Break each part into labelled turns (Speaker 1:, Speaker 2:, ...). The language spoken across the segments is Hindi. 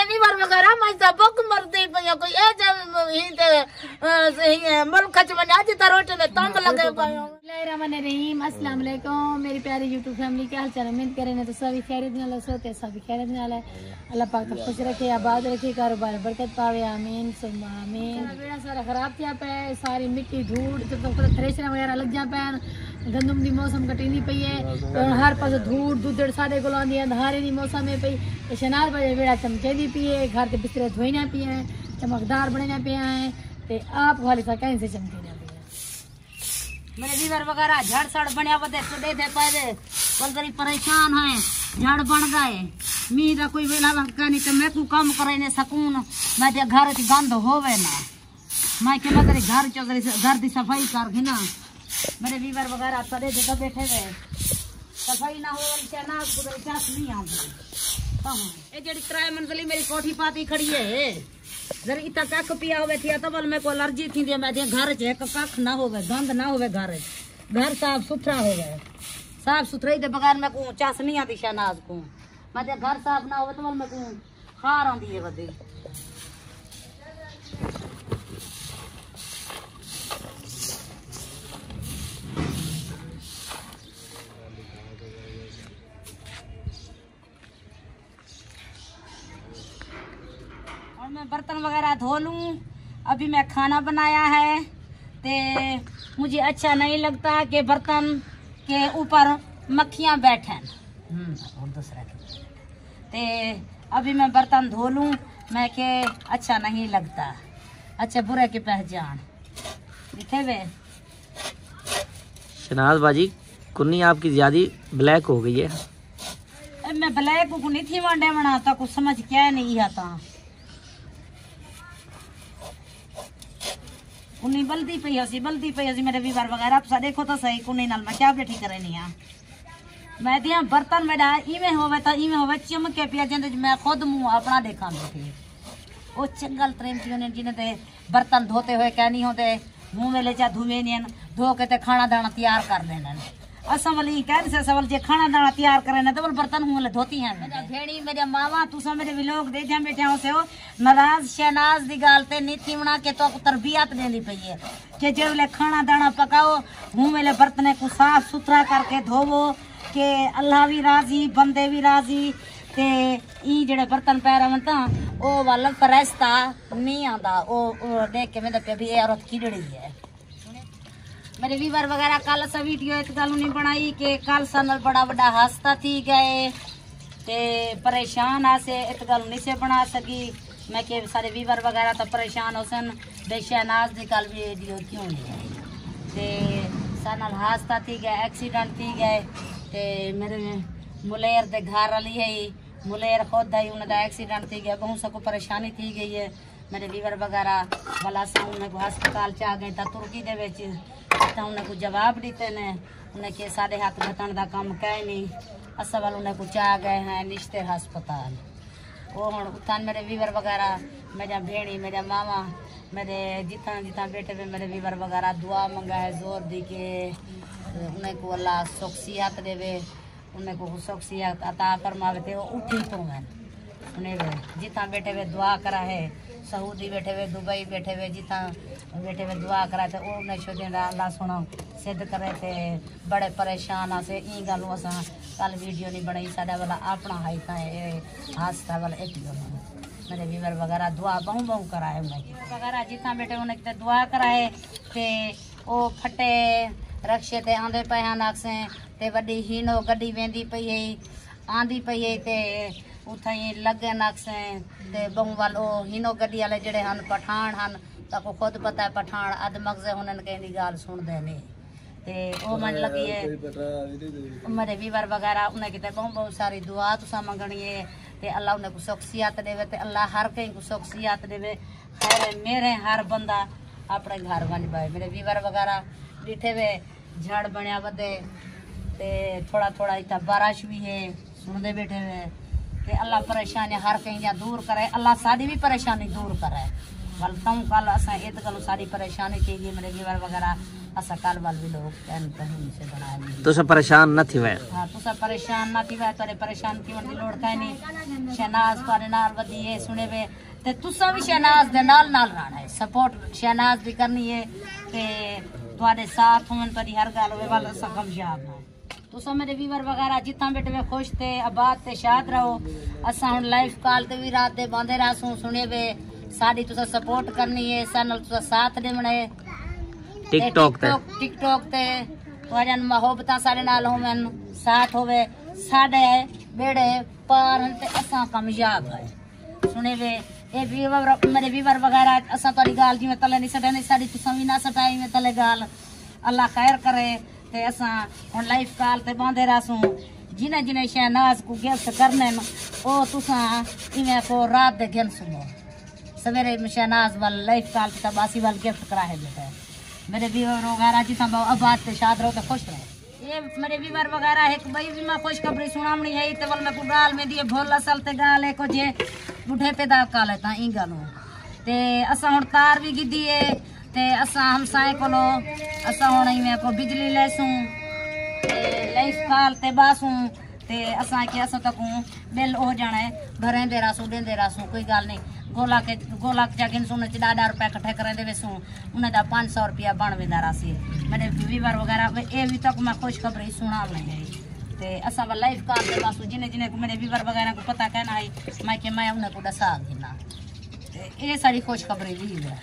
Speaker 1: वीवर वगैरह मैं सबक मरदी पई कोई ए मुल्क च वने आज त रोटी में तंग लगे पयो। बिस्मिल्लाहिर्रहमानिर्रहीम। अस्सलाम वालेकुम मेरी प्यारी यूट्यूब फैमिली, क्या हाल चाल? उम्मीद कर रहे हैं तो सभी खैरियत नाल सोते सभी खैरियत नाल है। अल्लाह पाक तो खुश रखे, आबाद रखे, कारोबार बरकत पावे, आमीन सुम्मा आमीन। बेड़ा सारा खराब थिया पे, सारी मिट्टी धूड़ तो थ्रेशर वगैरह लग जा पैन, गंदम दी मौसम कटींदी पई है, हर पास धूड़ दुधड़ साडे कोल आंदी है, धारे दी मौसम है पई, शनार बजे बेड़ा चमकेदी पई है, घर के बिस्तरे धोईना पई है, चमकदार बनना पे है ते आप वाली सा कहीं से चमके मेरे वीवर वगैरह झड़ सड़ बनया बदे सुडे थे पाए बलदरी परेशान है, झड़ बन गए मीर कोई वेला का नहीं तो मैं को काम करे ने सकून मैं दे घर च गंद होवे ना मैं के मदरी घर चौधरी घर दी सफाई कर के ना मेरे वीवर वगैरह सड़े थे बैठे हुए सफाई ना हो ना कुदर चास नहीं आती। हां ए जेडी 3 मंजिली मेरी कोठी पाती खड़ी है जरा इतना कख पिया हुए थी तो बल में को एलर्जी थी मैं घर च एक कख ना होवे गंद ना होवे घर साफ सुथरा होवे साफ सुथराई दे बगैर मैं को चास नहीं आती शहनाज को मैं घर साफ ना होवे तो बल में को खार आंदी है बदे। मैं बर्तन वगैरह धो लूँ। अभी मैं खाना बनाया है ते मुझे अच्छा नहीं लगता कि बर्तन के ऊपर मक्खियाँ बैठें और दूसरा ते अभी मैं बर्तन धो लूँ मैं के अच्छा नहीं लगता, अच्छा बुरे की पहचान दिखे वे।
Speaker 2: शहनाज बाजी कुन्नी आपकी ज्यादा ब्लैक हो गई है।
Speaker 1: मैं ब्लैक को नहीं थी वनडे बनाता कुछ समझ क्या नहीं आता कुनी बल्दी पई हसी मेरे वीवर वगैरह आप देखो तो सही कुनी नाल मैं क्या बैठी करे नहीं आ मैं दिया बर्तन मेरा इवें होवे चमके पिया जंदे मैं खुद मुंह अपना देखा बैठी ओ चंगल प्रेम ने जिने ते बर्तन धोते हुए क्या नहीं होते मुंह में ले जा धुए नहीं धो के ते खाना दाना तैयार कर देना असा वाली कह से सवाल जे खाना दाना तैयार करे ना तो बोल बर्तन मुंह धोती हैं मेरा भेड़ी मेरे मावा तुसा मेरे विलोक दे जा बैठे हो से हो नाराज शहनाज दी गाल ते नीति बना के तो तरबियत देनी पई है कि जे खाना दाना पकाओ मुंह में बर्तने को साफ सुथरा करके धोवो के अल्लाह भी राजी बंदे भी राजी ते ई जेड़े बर्तन पैर ता ओ वाला परस्ता नहीं आंदा ओ देख के मेरे पे भी औरत किड़ड़ी है। मेरे वीवर वगैरह कल सा वीडियो एक गल नहीं बनाई कि कल सन बड़ा बड़ा हादसा थी गए ते परेशान आसे एक गल नहीं से बना सकी मैं के सारे वीवर वगैरह तो परेशान हो सन बे शहनाज दी कल वीडियो क्यों नहीं ते सन हादसा थी गए एक्सीडेंट थी गए ते मेरे मुलेर दे घर वाली है मुलेर खुद आई उन्हें एक्सीडेंट थी गया बहुत सबको परेशानी थी गई है मेरे वीवर वगैरह वाला से उन्हें को हस्पताल च आ गए था तुर्की दे विच उन्हें को जवाब दीते ने उन्हें के साढ़े हाथ घटन का काम कह नहीं असा वाल उन्हें कुछ आ गए हैं निश्चित हस्पताल वो हम उत्थान मेरे वीवर वगैरह मेरा भेड़ी मेरा मामा मेरे जितना जितना बेटे में मेरे वीवर वगैरह दुआ मंगा है जोर दी के उन्हें को अल्लाह शख्सियत देवे उन्हें को शख्सियत अता फरमावे ते उठी तो मैं उन्हें जितना बेटे हुए दुआ करा है सऊदी बैठे हुए दुबई बैठे हुए जितना बैठे हुए दुआ करा थे उन्हें शुद्ध अल्लाह सुनो सिद्ध करे थे बड़े परेशान आसे ई गलों असा कल वीडियो नहीं बनाई साढ़ा वाला अपना हाई था हादसा वाला एक मेरे वीवर वगैरह दुआ बहु कराए उन्हें वगैरह जितना बेटे उन्हें दुआ कराए थे वो फटे रक्शे ते आंदे पे हैं नक्से ते वड्डी हीनो गड्डी वेंदी पई है आंदी पई है ते उठाई लगे नक्से ते बहु वाल ओ हीनो गड्डी वाले जेड़े हन पठान हन ताको खुद पता है पठान अध मगजे हुनन कहनी गाल सुनदे ने ते ओ मन लगी है मेरे वीवर वगैरह उन्हें किते बहुत सारी दुआ तुसा मंगनी है ते अल्लाह उन्हें को शख्सियत देवे ते अल्लाह हर कहीं को शख्सियत देवे खैर मेरे हर बंदा अपने घर बन पाए मेरे वीवर वगैरह डिठे वे झड़ बनया बदे ते थोड़ा थोड़ा इतना बारिश भी है सुनते बैठे हुए ते अल्लाह परेशानी हर कहीं दूर करे अल्लाह सारी भी परेशानी दूर करे वल तुम कल असा इत गल सारी परेशानी थी गई मेरे वीवर वगैरह असा काल वाल भी लोग कहीं से बनाए
Speaker 2: तो सब परेशान न थी वह।
Speaker 1: हाँ तो सब परेशान न थी वह तोरे परेशान थी वंदी लोड़ काई नहीं शहनाज पारे नाल वदी है सुने वे ते तुसा भी शहनाज दे नाल रहना है सपोर्ट शहनाज भी करनी है ते तुम्हारे साथ होवन तोरी हर गाल वे वाला सा कामयाब है तुसा मेरे व्यूअर वगैरह जितना बेटे वे खुश थे आबाद ते शाद रहो असा हुन लाइव कॉल ते भी रात दे बांधे रासू सुने वे साडी तुसा सपोर्ट करनी है सानल तुसा साथ देवना है टिकटॉक ते तुहाडन मोहब्बतां साडे नाल होवन साथ होवे साडे बेड़े पार ते असा कामयाब है सुने वे ए व्यूअर मेरे व्यूअर वगैरह असा तोरी गाल जिवें तले नहीं सटने साडी तुसा भी ना सटाई में तले गाल अल्लाह खैर करे ते असा हुन लाइव कॉल ते बांधे रासू जिने जिने शहनाज को गिफ्ट करने ओ तुसा इवें को रात दे गिन सुनो सवेरे शहनाज वाल लाइव कॉल ते बासी वाल गिफ्ट करा है बेटा मेरे व्यूअर वगैरह जितना आबाद ते शाद रहो ते खुश रहो ये मेरे व्यूअर वगैरह एक भाई भी मैं खुशखबरी सुनावनी है ते वल मैं को गाल में दिए भोल असल ते गाल है को जे बुढ़े पैदा काल है ता ई गालो ते असा हुन तार भी गिदी है ते असा हमसाए कोलो असा हुन में को बिजली लेसू ते लाइफ काल ते बासू ते असा के असा तक बिल हो जाना है भरें दे रासू देंदे रासू कोई गाल नहीं गोला जागिन सुन च 10 रुपया इकट्ठे करें दे सू उन्हें दा 500 रुपया बन वेंदा रासी मेरे व्यूअर वगैरह ए भी तक मैं खुशखबरी सुना लई ते असा वा लाइव कॉल ते बासू जिने जिने को मेरे व्यूअर वगैरह को पता कहना है मैं के मैं उन्हें को दसा देना ते ए सारी खुशखबरी भी है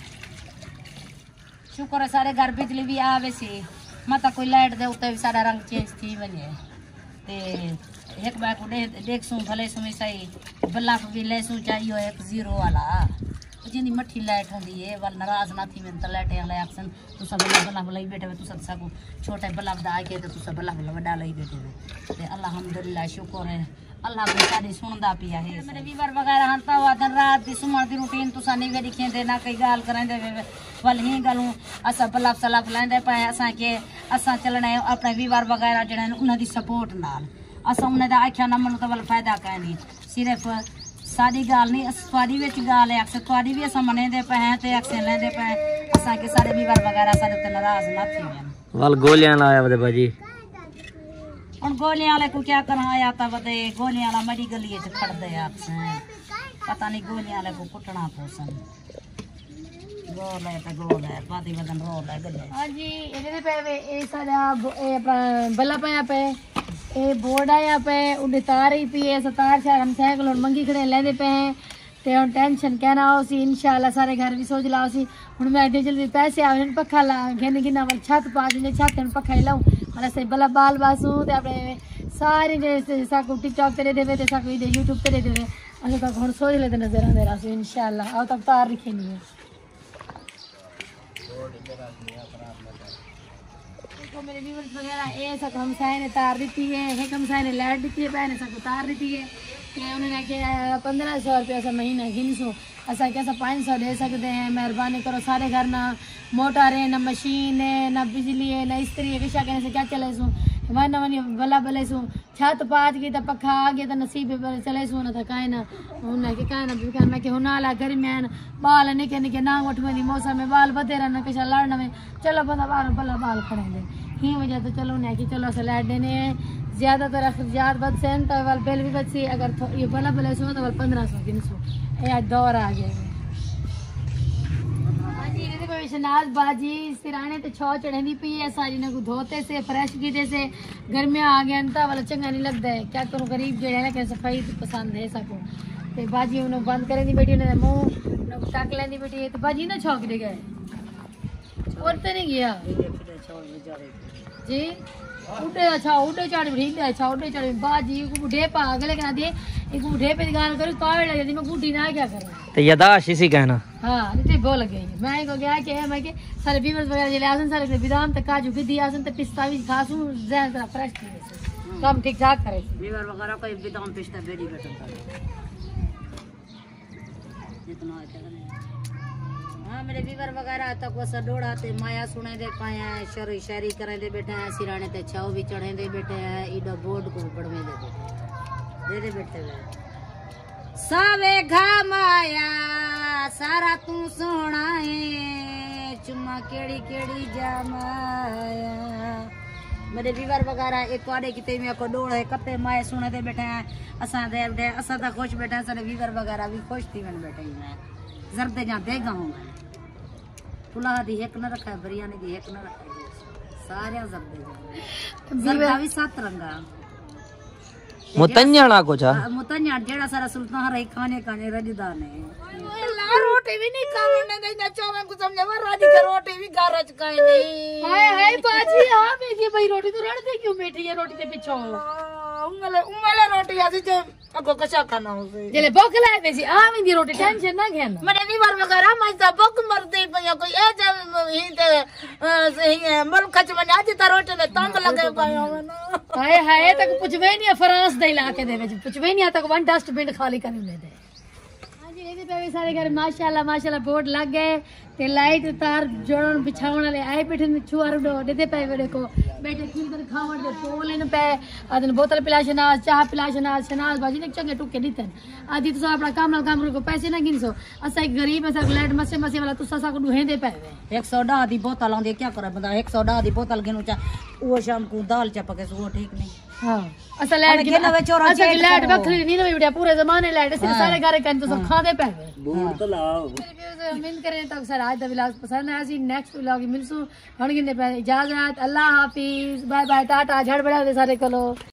Speaker 1: शुक्र है सारे घर बिजली भी आवे सी मता कोई लाइट दे उते भी सारा रंग चेंज थी वने ते एक बार को देख सू भले सुमी सही बल्ब भी ले सू चाहिए एक 0 वाला जिंदी मट्ठी लाइट होंदी है वल नाराज ना थी में तो लाइट वाले एक्शन तू सब बल्ब लई बैठे तू सब सको छोटे बल्ब दा के तू सब बल्ब बड़ा लई बैठे ते अल्हम्दुलिल्लाह शुक्र है अल्लाह भी साडी सुनदा पिया है मेरे व्यूअर वगैरह हंता हुआ दिन रात दी सुमण दी रूटीन तुसा नहीं वेरी खेंदे ना कई गाल करंदे वल ही गलू असा बल्ब सलाब लेंदे पे असा के असा चलना अपने व्यूअर वगैरह जड़े उन्हां दी सपोर्ट नाल असा उन्हें दा आख्या ना मनु तो वल फायदा कहनी सिर्फ सारी गाल नहीं स्वारी विच गाल है अक्सर स्वारी भी असा मनेंदे पे हैं ते अक्सर लेंदे पे असा के सारे व्यूअर वगैरह सारे ते नाराज ना थी वेन
Speaker 2: वाल गोलियां लाया बदे बाजी
Speaker 1: हुन गोलियां वाले को क्या करना आया था बदे गोलियां वाला मरी गली च खड़ दे अक्सर पता नहीं गोलियां वाले को कुटना पोसन गोल है ते गोल है पाती बदन रोल है गले हां जी इधर पे ए सारा ए बल्ला पाया पे ए बोर्ड आया पे उडे तार ही पी है तार शार हम साइकिल और मंगी खड़े लेंदे पे हैं ते हुन टेंशन कहना हो सी इंशाल्लाह सारे घर भी सोच लाओ सी हुन मैं दे जल्दी पैसे आवे पक्खा ला घेने गिना वाल छत पा दे छत में पक्खा लाऊं मला से बल्ला बाल बासू ते अपने सारे जे साको टिकटॉक ते देवे ते साको इधर यूट्यूब ते देवे अच्छा तक हुन सोच ले नजर आ मेरा सो इंशाल्लाह आओ तक तार रखेनी है तो मेरे व्यूअर्स वगैरह ए सब हमसाए ने तार दी है एक हमसाए ने लाइट दी है पहले सब तार दी है कि उन्होंने के 1500 रुपया सा महीना गिनसो असा के 500 दे सकते हैं मेहरबानी करो सारे घर ना मोटर है ना मशीन है ना बिजली है ना इस्त्री है किसा कहने से क्या चले सो वन वन बला बले सो छत पात की तो पखा आ गया तो नसीब पर चले सो ना था काहे ना उन्हें के काहे ना बिकान में के हुनाला घर में बाल निके निके ना उठवे दी मौसम में बाल बदे रहना किसा लड़ना में चलो बंदा बाल बल्ला बाल खड़े दे ही वजह तो चलो ना कि चलो से लाइट देने ज्यादातर अखराजात बच से तो वाल बिल भी बची अगर ये बला बले सो तो वाल 1500 300 ये दौर आ गया शनाज बाजी सिराने ते छो चढ़ी पी है सारी ने को धोते से फ्रेश कीते से घर में आ गया अंता वाला चंगा नहीं लगता है क्या करूं गरीब जो है ना कि सफाई पसंद है सको ते बाजी उन्हें बंद करे दी बेटी ने मुंह टाक लेंदी बेटी तो बाजी ना छौक दे गए और तो नहीं गया जी उठे अच्छा उठे चढ़ भी अच्छा उठे चढ़ बाजी को बुढ़े पा अगले करा दे एक बुढ़े पे गाल करूं कावे लग जाती मैं बूढ़ी ना क्या करूं
Speaker 2: तो यादाश्त इसी कहना
Speaker 1: हां इतनी बोल गई मैं को गया कि मैं के सारे बीमस वगैरह जे आसन सारे बादाम तक काजू भी दिया आसन ते पिस्ता भी खासू जहन तरह फ्रेश थी काम ठीक ठाक करे बीवर वगैरह कोई बादाम पिस्ता बेरी बेटन जितना है हाँ मेरे बीवर वगैरह तक वो सडोड़ा ते माया सुने दे पाया शरी शायरी करे दे बैठे हैं सिराने ते छाव भी चढ़े दे बैठे हैं इडा बोर्ड को पढ़वे दे बैठे हैं सावे घा माया सारा तू सोना है चुम्मा केड़ी केड़ी जमाया मेरे वीवर वगैरह एक वाडे किते में को डोड़ है कते माए सुने दे बैठे हैं असा दे बैठे असा ता खुश बैठे हैं सारे वीवर वगैरह भी खुश थी मन बैठे मैं जरदे जा देगा हूं पुलाव दी एक न रखा बिरयानी दी एक न रखा सारे जरदे जरदा भी 7 रंगा
Speaker 2: मुतन्याना कुछ
Speaker 1: मुतन्या जेड़ा सारा सुल्तान रही खाने खाने रजदा ने ला रोटी भी नहीं खाने देना चोवे को समझे वर राजी के रोटी भी गारज काई नहीं
Speaker 3: हाय हाय बाजी हां बेजी भाई रोटी तो रड़ दे क्यों बैठी है रोटी के पीछे
Speaker 1: उंगले रोटी आसी जो अगो कसा खाना हो से
Speaker 3: जेले भूख लाए बेजी आ विंदी रोटी टेंशन ना घेन
Speaker 1: मने भी बार वगैरह मैं सब भूख मरते पया कोई ए जब ही ते मुल्क च में आज ता रोटी ने तंग लगे पायो ना
Speaker 3: हाय हाय तक पुछवे नहीं फ्रांस दे इलाके दे विच पुछवे नहीं तक वन डस्टबिन खाली करने दे हां जी ਇਹਦੇ पे सारे घर माशाल्लाह बोर्ड लग गए ते लाइट तार जोड़न बिछावण वाले आए बैठे ने छुआर डो देते पे वेड़े को बैठे खिल कर खावण दे पोलन पे आदन बोतल पिलाशना चाह पिलाशना शनाज बाजी ने चंगे टुके दितन आदि तो अपना काम को पैसे ना गिनसो असा गरीब असा लाइट मसे वाला तुसा सा को हेंदे पे 110 दी बोतल आंदे क्या करे बंदा 110 दी बोतल गिनु चा वो शाम को दाल चपके सो ठीक नहीं हां असा लाइट के नवे चोरा लाइट बखरी नहीं नवी पूरे जमाने लाइट सारे घर कन तो सब खादे पे
Speaker 2: बूट तो लाओ
Speaker 3: उम्मीद करें तो सर आज दा व्लॉग पसंद आया सी नेक्स्ट व्लॉग मिलसू हण गिंदे पे इजाजत अल्लाह हाफिज बाय बाय टाटा झड़ बड़ा दे सारे कोलो।